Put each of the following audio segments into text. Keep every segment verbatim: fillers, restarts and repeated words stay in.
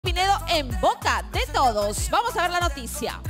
Pinedo en boca de todos. Vamos a ver la noticia.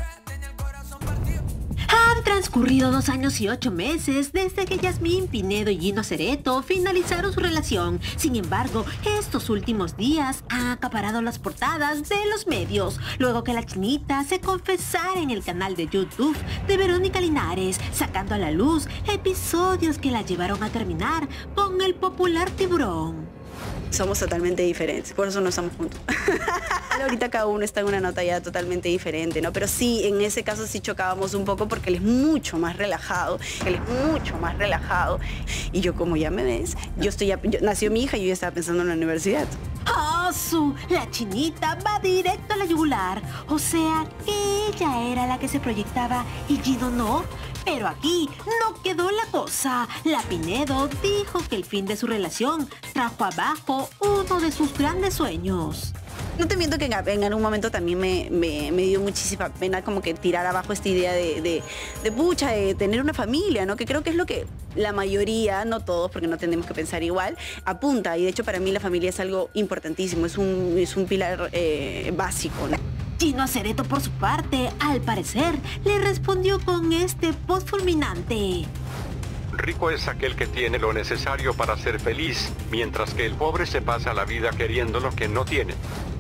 Han transcurrido dos años y ocho meses desde que Yasmín Pinedo y Gino Cereto finalizaron su relación. Sin embargo, estos últimos días han acaparado las portadas de los medios, luego que la chinita se confesara en el canal de YouTube de Verónica Linares, sacando a la luz episodios que la llevaron a terminar con el popular tiburón. Somos totalmente diferentes, por eso no estamos juntos. Ahorita cada uno está en una nota ya totalmente diferente, ¿no? Pero sí, en ese caso sí chocábamos un poco porque él es mucho más relajado, él es mucho más relajado. Y yo, como ya me ves, yo estoy ya, yo, nació mi hija y yo ya estaba pensando en la universidad. ¡Oh, su! La chinita va directo a la yugular. O sea, que ella era la que se proyectaba y Gino no. Pero aquí no quedó la cosa. La Pinedo dijo que el fin de su relación trajo abajo uno de sus grandes sueños. No te miento que en, en algún momento también me, me, me dio muchísima pena como que tirar abajo esta idea de, de, de pucha, de tener una familia, ¿no? Que creo que es lo que la mayoría, no todos, porque no tenemos que pensar igual, apunta. Y de hecho para mí la familia es algo importantísimo, es un, es un pilar eh, básico, ¿no? Gino Cereto, por su parte, al parecer, le respondió con este post fulminante. Rico es aquel que tiene lo necesario para ser feliz, mientras que el pobre se pasa la vida queriendo lo que no tiene.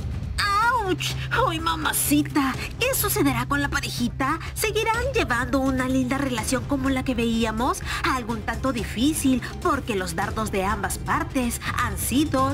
¡Auch! ¡Ay, mamacita! ¿Qué sucederá con la parejita? ¿Seguirán llevando una linda relación como la que veíamos? Algún tanto difícil, porque los dardos de ambas partes han sido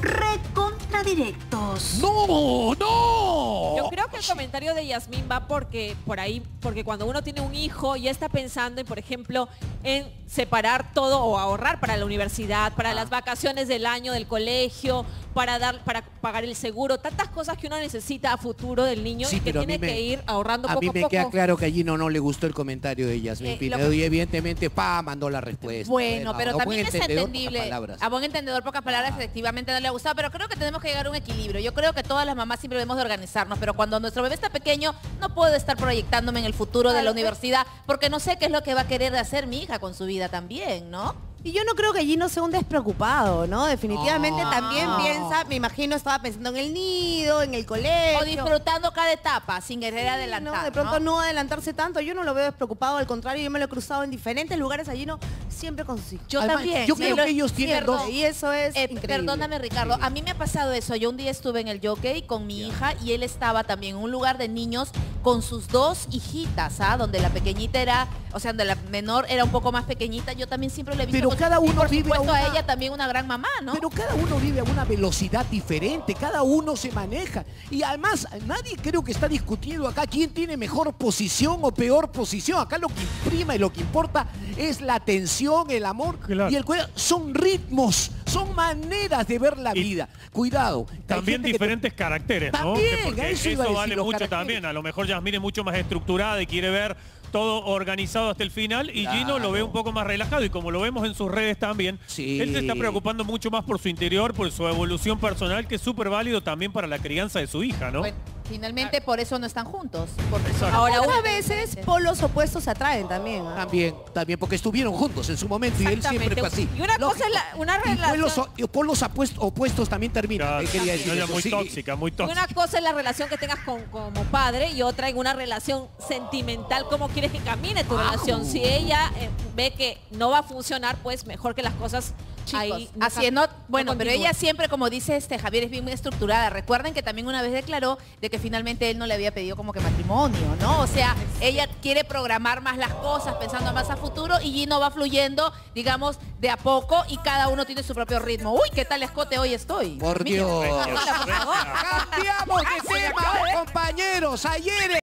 recontradirectos. ¡No! ¡No! Yo creo que el comentario de Yasmín va porque por ahí, porque cuando uno tiene un hijo ya está pensando en, por ejemplo, en separar todo o ahorrar para la universidad, para las vacaciones del año del colegio, para dar, para pagar el seguro, tantas cosas que uno necesita a futuro del niño Sí, y que pero a tiene mí me- que ir ahorrando A poco mí a me poco. queda claro que a Gino no le gustó el comentario de Yasmín Eh, Pinedo lo- y evidentemente, pa, mandó la respuesta. Bueno, pero a buen también es entendedor, pocas entendible. palabras. A buen entendedor, pocas palabras, efectivamente no le ha gustado, pero creo que tenemos que llegar a un equilibrio. Yo creo que todas las mamás siempre debemos de organizarnos, pero cuando nuestro bebé está pequeño, no puedo estar proyectándome en el futuro de la universidad, porque no sé qué es lo que va a querer hacer mi hija con su vida también, ¿no? Y yo no creo que Gino sea un despreocupado, ¿no? Definitivamente No. también piensa, me imagino estaba pensando en el nido, en el colegio. O disfrutando cada etapa, sin querer adelantar, No, de pronto ¿no? no adelantarse tanto, yo no lo veo despreocupado, al contrario, yo me lo he cruzado en diferentes lugares a Gino, siempre con sus hijos. Yo Además, también. yo sí, creo lo- que ellos tienen perdón, dos- Y eso es Eh, increíble. perdóname, Ricardo, a mí me ha pasado eso. Yo un día estuve en el Jockey con mi hija y él estaba también en un lugar de niños con sus dos hijitas, ¿ah? Donde la pequeñita era, o sea, donde la menor era un poco más pequeñita. Yo también siempre le he visto Pero con- cada y uno por vive a supuesto a una- ella también una gran mamá, ¿no? Pero cada uno vive a una velocidad diferente, cada uno se maneja. Y además, nadie creo que está discutiendo acá quién tiene mejor posición o peor posición. Acá lo que imprima y lo que importa es la atención, el amor Claro. y el cuidado. Son ritmos, son maneras de ver la Y vida. Cuidado. que hay También gente que te- diferentes caracteres, ¿no? También, Que porque a eso eso, iba a decir, vale los mucho caracteres. también. A lo mejor Yasmín es mucho más estructurada y quiere ver todo organizado hasta el final y Gino lo ve Claro. un poco más relajado y como lo vemos en sus redes también, Sí. él se está preocupando mucho más por su interior, por su evolución personal, que es súper válido también para la crianza de su hija, ¿no? Bueno, finalmente por eso no están juntos. Porque Exacto. ahora Ahora una a veces polos opuestos se atraen también. ¿ah? También, también, porque estuvieron juntos en su momento y él siempre fue así. Y una cosa es la- una Y relación- polos, o- polos apuestos- opuestos también terminan. Claro, eh, quería decir ella eso, muy sí. tóxica, muy Y tóxica. una cosa es la relación que tengas con, como padre y otra en una relación sentimental, cómo quieres que camine tu relación. Si ella eh, ve que no va a funcionar, pues mejor que las cosas Chicos, ahí no así ca- es, no, bueno, no pero continúen. ella siempre, como dice este Javier, es bien muy estructurada. Recuerden que también una vez declaró de que finalmente él no le había pedido como que matrimonio, ¿no? O sea, ella quiere programar más las cosas, pensando más a futuro, y Gino va fluyendo, digamos, de a poco, y cada uno tiene su propio ritmo. Uy, ¿qué tal escote hoy estoy? Por Mira, Dios. Regia, regia. Cambiamos de tema, compañeros. Ayer